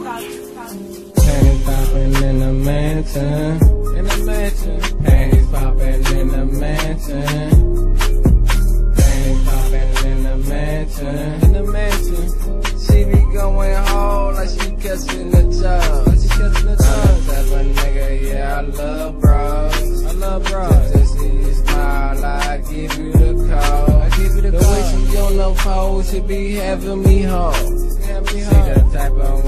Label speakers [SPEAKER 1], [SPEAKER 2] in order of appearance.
[SPEAKER 1] Panties poppin' in the mansion. Panties poppin' in the mansion. Panties poppin' in the mansion. She be going hard like she catching the job. Type of nigga, yeah, I love bros. Just see you smile, I give you the call. The way she on the pole, she be having me hard. She the type of